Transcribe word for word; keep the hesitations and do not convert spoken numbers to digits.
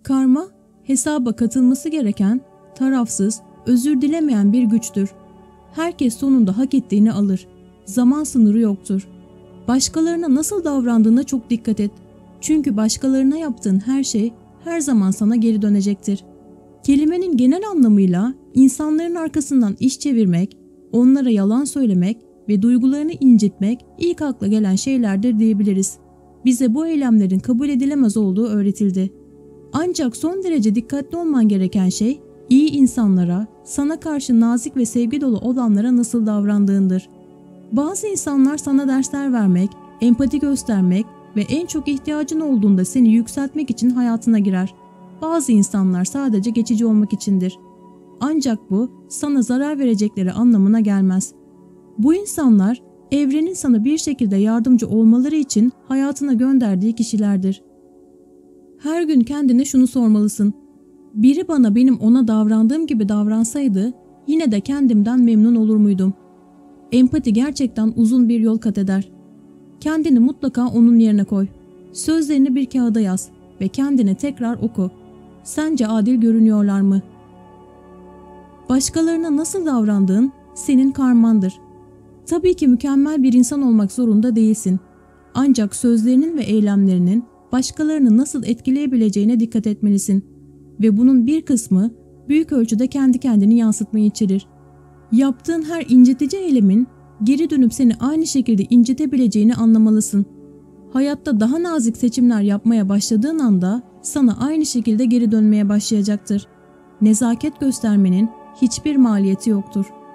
Karma, hesaba katılması gereken, tarafsız, özür dilemeyen bir güçtür. Herkes sonunda hak ettiğini alır. Zaman sınırı yoktur. Başkalarına nasıl davrandığına çok dikkat et. Çünkü başkalarına yaptığın her şey her zaman sana geri dönecektir. Kelimenin genel anlamıyla insanların arkasından iş çevirmek, onlara yalan söylemek ve duygularını incitmek ilk akla gelen şeylerdir diyebiliriz. Bize bu eylemlerin kabul edilemez olduğu öğretildi. Ancak son derece dikkatli olman gereken şey, iyi insanlara, sana karşı nazik ve sevgi dolu olanlara nasıl davrandığındır. Bazı insanlar sana dersler vermek, empati göstermek ve en çok ihtiyacın olduğunda seni yükseltmek için hayatına girer. Bazı insanlar sadece geçici olmak içindir. Ancak bu sana zarar verecekleri anlamına gelmez. Bu insanlar evrenin sana bir şekilde yardımcı olmaları için hayatına gönderdiği kişilerdir. Her gün kendine şunu sormalısın. Biri bana benim ona davrandığım gibi davransaydı yine de kendimden memnun olur muydum? Empati gerçekten uzun bir yol kat eder. Kendini mutlaka onun yerine koy. Sözlerini bir kağıda yaz ve kendine tekrar oku. Sence adil görünüyorlar mı? Başkalarına nasıl davrandığın senin karmandır. Tabii ki mükemmel bir insan olmak zorunda değilsin. Ancak sözlerinin ve eylemlerinin başkalarını nasıl etkileyebileceğine dikkat etmelisin. Ve bunun bir kısmı büyük ölçüde kendi kendini yansıtmayı içerir. Yaptığın her incitici eylemin geri dönüp seni aynı şekilde incitebileceğini anlamalısın. Hayatta daha nazik seçimler yapmaya başladığın anda sana aynı şekilde geri dönmeye başlayacaktır. Nezaket göstermenin hiçbir maliyeti yoktur.